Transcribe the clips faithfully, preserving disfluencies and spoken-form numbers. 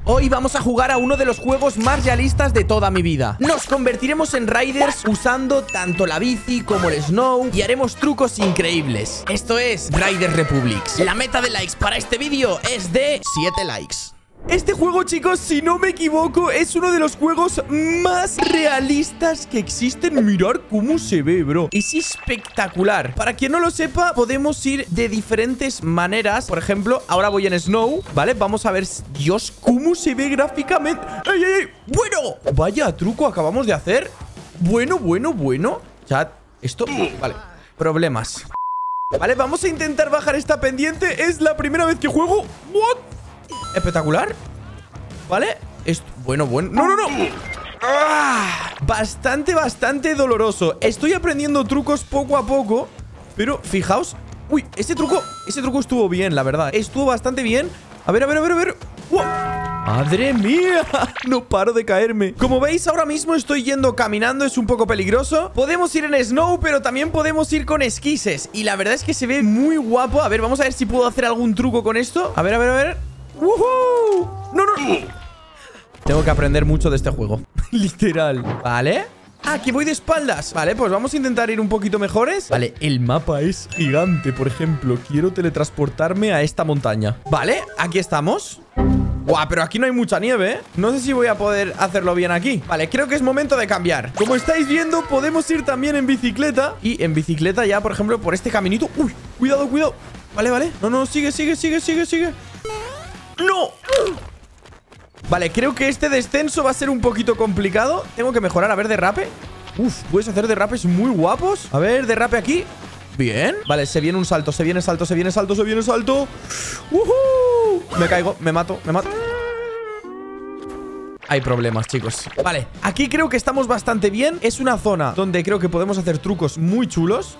Hoy vamos a jugar a uno de los juegos más realistas de toda mi vida. Nos convertiremos en riders usando tanto la bici como el snow y haremos trucos increíbles. Esto es Riders Republics. La meta de likes para este vídeo es de siete likes. Este juego, chicos, si no me equivoco, es uno de los juegos más realistas que existen. Mirad cómo se ve, bro. Es espectacular. Para quien no lo sepa, podemos ir de diferentes maneras. Por ejemplo, ahora voy en Snow, ¿vale? Vamos a ver, Dios, cómo se ve gráficamente. ¡Ey, ey, ey! Bueno, vaya truco acabamos de hacer. Bueno, bueno, bueno. Chat, esto, vale, problemas. Vale, vamos a intentar bajar esta pendiente. Es la primera vez que juego. ¿What? Espectacular. ¿Vale? Esto, bueno, bueno. ¡No, no, no! ¡Ah! Bastante, bastante doloroso. Estoy aprendiendo trucos poco a poco, pero fijaos. Uy, ese truco, ese truco estuvo bien, la verdad. Estuvo bastante bien. A ver, a ver, a ver, a ver. ¡Wow! ¡Madre mía! No paro de caerme. Como veis, ahora mismo estoy yendo caminando. Es un poco peligroso. Podemos ir en snow, pero también podemos ir con esquises. Y la verdad es que se ve muy guapo. A ver, vamos a ver si puedo hacer algún truco con esto. A ver, a ver, a ver. ¡Woohoo! No, no, no. Tengo que aprender mucho de este juego. Literal. ¿Vale? Ah, aquí voy de espaldas. Vale, pues vamos a intentar ir un poquito mejores. Vale, el mapa es gigante. Por ejemplo, quiero teletransportarme a esta montaña. Vale, aquí estamos. Guau, pero aquí no hay mucha nieve, ¿eh? No sé si voy a poder hacerlo bien aquí. Vale, creo que es momento de cambiar. Como estáis viendo, podemos ir también en bicicleta. Y en bicicleta ya, por ejemplo, por este caminito. Uy, cuidado, cuidado. Vale, vale. No, no, sigue, sigue, sigue, sigue, sigue. ¡No! Vale, creo que este descenso va a ser un poquito complicado. Tengo que mejorar. A ver, derrape. Uf, puedes hacer derrapes muy guapos. A ver, derrape aquí. Bien. Vale, se viene un salto, se viene salto, se viene salto, se viene salto. ¡Uhú! Me caigo, me mato, me mato. Hay problemas, chicos. Vale, aquí creo que estamos bastante bien. Es una zona donde creo que podemos hacer trucos muy chulos.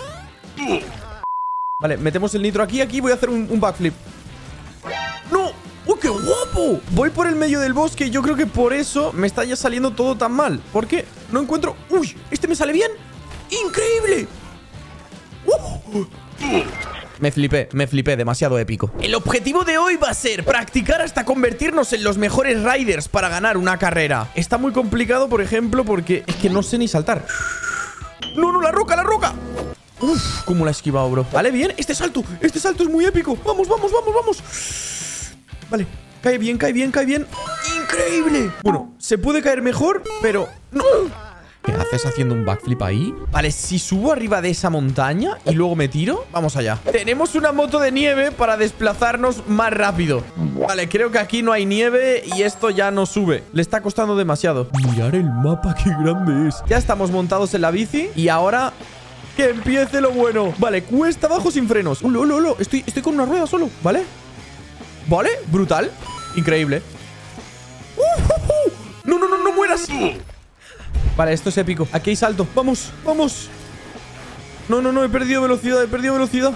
Vale, metemos el nitro aquí. Aquí voy a hacer un, un backflip. ¡No! ¡Oh, qué guapo! Voy por el medio del bosque y yo creo que por eso me está ya saliendo todo tan mal. ¿Por qué? No encuentro... ¡Uy! ¿Este me sale bien? ¡Increíble! ¡Uh! Me flipé, me flipé, demasiado épico. El objetivo de hoy va a ser practicar hasta convertirnos en los mejores riders para ganar una carrera. Está muy complicado, por ejemplo, porque es que no sé ni saltar. ¡No, no, la roca, la roca! Uf, cómo la he esquivado, bro. Vale, bien, este salto, este salto es muy épico. Vamos, vamos, vamos, vamos. Vale, cae bien, cae bien, cae bien. ¡Increíble! Bueno, se puede caer mejor, pero no. ¿Qué haces haciendo un backflip ahí? Vale, si subo arriba de esa montaña y luego me tiro, vamos allá. Tenemos una moto de nieve para desplazarnos más rápido. Vale, creo que aquí no hay nieve y esto ya no sube. Le está costando demasiado. Mirar el mapa, qué grande es. Ya estamos montados en la bici y ahora... ¡que empiece lo bueno! Vale, cuesta abajo sin frenos. ¡Ulo, ulo, ulo! Estoy, estoy con una rueda solo, ¿vale? ¿Vale? Brutal. Increíble. ¡Uh, uh, uh! ¡No, no, no, no mueras! Vale, esto es épico. Aquí hay salto. ¡Vamos, vamos! No, no, no, he perdido velocidad, he perdido velocidad.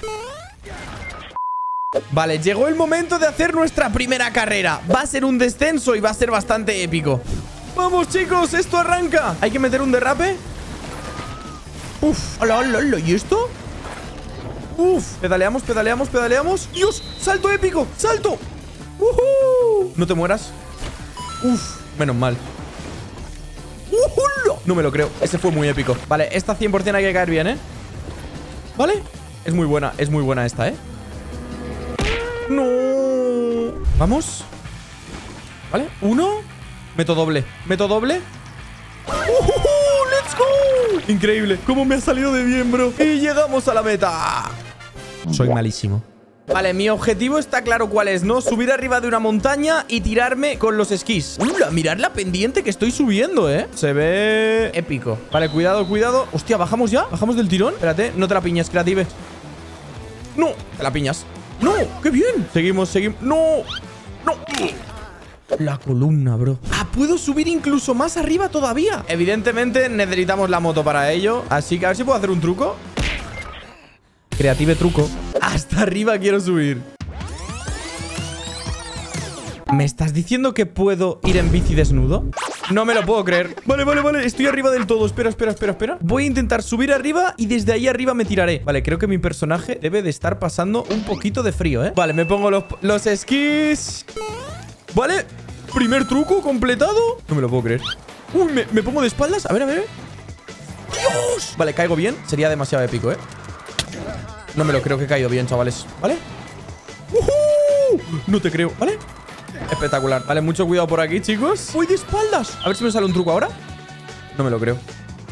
Vale, llegó el momento de hacer nuestra primera carrera. Va a ser un descenso y va a ser bastante épico. ¡Vamos, chicos! ¡Esto arranca! Hay que meter un derrape. Uf, hola, hola, hola. ¿Y esto? Uf, pedaleamos, pedaleamos, pedaleamos. ¡Dios! ¡Salto épico! ¡Salto! ¡Uhú! No te mueras. Uf, menos mal. ¡Uhú! No me lo creo, ese fue muy épico. Vale, esta cien por cien hay que caer bien, ¿eh? ¿Vale? Es muy buena, es muy buena esta, ¿eh? ¡No! Vamos. ¿Vale? Uno. Meto doble, meto doble. ¡Uhú! ¡Let's go! Increíble, cómo me ha salido de bien, bro. Y llegamos a la meta. Soy malísimo. Vale, mi objetivo está claro cuál es, ¿no? Subir arriba de una montaña y tirarme con los esquís. ¡Ula! Mirad la pendiente que estoy subiendo, ¿eh? Se ve épico. Vale, cuidado, cuidado. Hostia, ¿bajamos ya? ¿Bajamos del tirón? Espérate, no te la piñas, Creative. ¡No! Te la piñas. ¡No! ¡Qué bien! Seguimos, seguimos. ¡No! ¡No! La columna, bro. Ah, puedo subir incluso más arriba todavía. Evidentemente necesitamos la moto para ello. Así que a ver si puedo hacer un truco. Creative truco. Hasta arriba quiero subir. ¿Me estás diciendo que puedo ir en bici desnudo? No me lo puedo creer. Vale, vale, vale, estoy arriba del todo. Espera, espera, espera, espera. Voy a intentar subir arriba y desde ahí arriba me tiraré. Vale, creo que mi personaje debe de estar pasando un poquito de frío, ¿eh? Vale, me pongo los, los esquís. Vale, primer truco completado. No me lo puedo creer. Uy, me, me pongo de espaldas. A ver, a ver. ¡Dios! Vale, caigo bien. Sería demasiado épico, ¿eh? No me lo creo que he caído bien, chavales. ¿Vale? ¡Uh-huh! No te creo, ¿vale? Espectacular. Vale, mucho cuidado por aquí, chicos. Voy de espaldas. A ver si me sale un truco ahora. No me lo creo.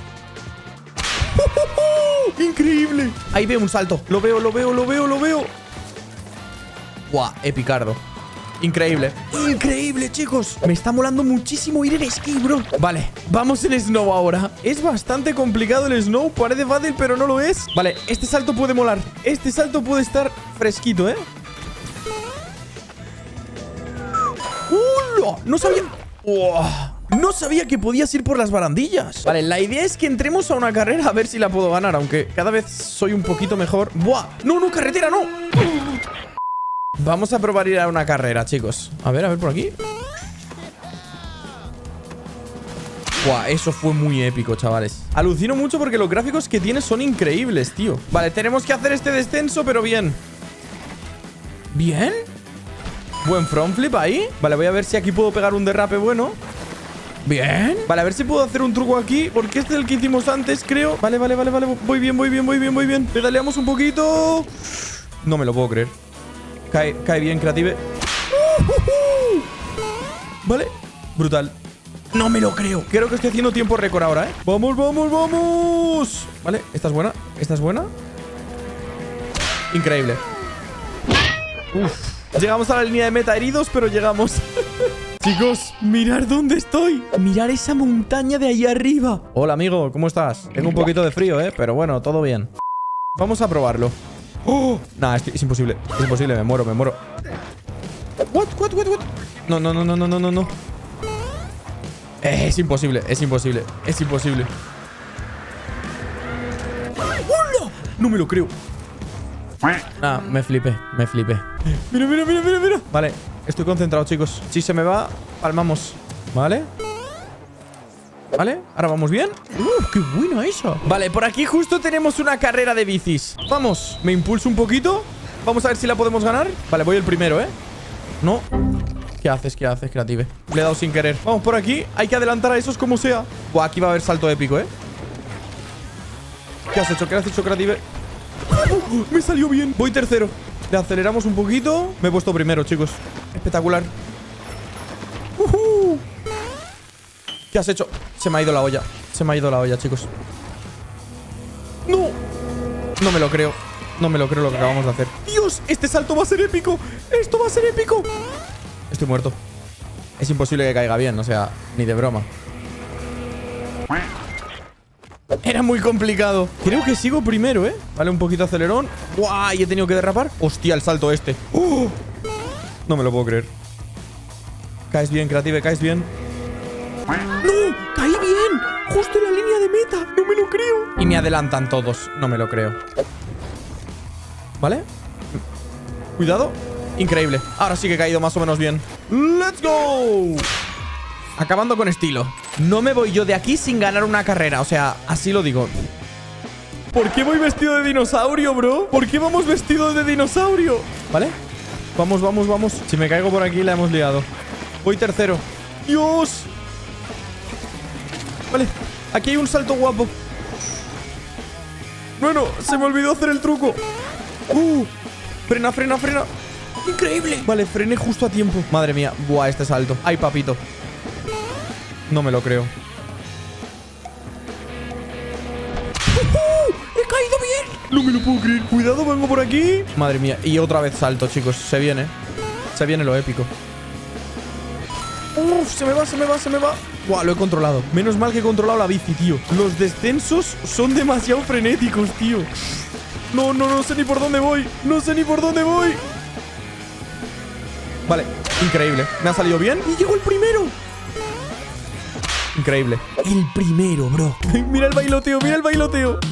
¡Uh-huh! ¡Increíble! Ahí veo un salto. Lo veo, lo veo, lo veo, lo veo. ¡Guau! Epicardo. Increíble. Increíble, chicos. Me está molando muchísimo ir en esquí, bro. Vale, vamos en snow ahora. Es bastante complicado el snow. Parece fácil, pero no lo es. Vale, este salto puede molar. Este salto puede estar fresquito, ¿eh? ¡Hola! No sabía... ¡Uah! No sabía que podías ir por las barandillas. Vale, la idea es que entremos a una carrera a ver si la puedo ganar. Aunque cada vez soy un poquito mejor. ¡Buah! ¡No, no, carretera, no! Vamos a probar ir a una carrera, chicos. A ver, a ver por aquí. Buah, eso fue muy épico, chavales. Alucino mucho porque los gráficos que tiene son increíbles, tío. Vale, tenemos que hacer este descenso, pero bien. ¿Bien? Buen front flip ahí. Vale, voy a ver si aquí puedo pegar un derrape bueno. Bien. Vale, a ver si puedo hacer un truco aquí, porque este es el que hicimos antes, creo. Vale, vale, vale, vale. Voy bien, voy bien, voy bien, voy bien. Pedaleamos un poquito. No me lo puedo creer. Cae, cae bien, Creative. Uh, uh, uh. Vale. Brutal. No me lo creo. Creo que estoy haciendo tiempo récord ahora, ¿eh? Vamos, vamos, vamos. Vale, esta es buena. Esta es buena. Increíble. Uf. Llegamos a la línea de meta heridos, pero llegamos. Chicos, mirad dónde estoy. Mirad esa montaña de ahí arriba. Hola, amigo, ¿cómo estás? Tengo un poquito de frío, ¿eh? Pero bueno, todo bien. Vamos a probarlo. ¡Oh! Nah, es, es imposible. Es imposible, me muero, me muero. What, what, what, what? No, no, no, no, no, no, no. Eh, es imposible, es imposible. Es imposible. ¡Hola! No me lo creo. Ah, me flipé, me flipé. Mira, mira, mira, mira, mira. Vale, estoy concentrado, chicos. Si se me va, palmamos. Vale. Vale, ahora vamos bien. ¡Uh, qué buena esa! Vale, por aquí justo tenemos una carrera de bicis. Vamos, me impulso un poquito. Vamos a ver si la podemos ganar. Vale, voy el primero, ¿eh? No. ¿Qué haces? ¿Qué haces, Creative? Le he dado sin querer. Vamos por aquí. Hay que adelantar a esos como sea. Buah, aquí va a haber salto épico, ¿eh? ¿Qué has hecho? ¿Qué has hecho, Creative? ¡Uh! Me salió bien. Voy tercero. Le aceleramos un poquito. Me he puesto primero, chicos. Espectacular. ¡Uh! ¿Qué has hecho? Se me ha ido la olla. Se me ha ido la olla, chicos. ¡No! No me lo creo. No me lo creo lo que acabamos de hacer. ¡Dios! Este salto va a ser épico. ¡Esto va a ser épico! Estoy muerto. Es imposible que caiga bien. O sea, ni de broma. Era muy complicado. Creo que sigo primero, ¿eh? Vale, un poquito acelerón. ¡Guau! Y he tenido que derrapar. ¡Hostia, el salto este! ¡Oh! No me lo puedo creer. Caes bien, Creative, caes bien. ¡No! ¡Caí bien! ¡Justo en la línea de meta! ¡No me lo creo! Y me adelantan todos. No me lo creo. ¿Vale? Cuidado. Increíble. Ahora sí que he caído más o menos bien. ¡Let's go! Acabando con estilo. No me voy yo de aquí sin ganar una carrera. O sea, así lo digo. ¿Por qué voy vestido de dinosaurio, bro? ¿Por qué vamos vestidos de dinosaurio? ¿Vale? Vamos, vamos, vamos. Si me caigo por aquí la hemos liado. Voy tercero. ¡Dios! Vale, aquí hay un salto guapo. Bueno, se me olvidó hacer el truco. ¡Uh! Frena, frena, frena. ¡Increíble! Vale, frené justo a tiempo. Madre mía, buah, este salto. ¡Ay, papito! No me lo creo. ¡Uh! ¡He caído bien! No me lo puedo creer. Cuidado, vengo por aquí. Madre mía, y otra vez salto, chicos. Se viene. Se viene lo épico. Uf, se me va, se me va, se me va. Buah, lo he controlado. Menos mal que he controlado la bici, tío. Los descensos son demasiado frenéticos, tío. No, no, no sé ni por dónde voy. No sé ni por dónde voy. Vale, increíble. Me ha salido bien y llegó el primero. Increíble. El primero, bro. Mira el bailoteo, mira el bailoteo.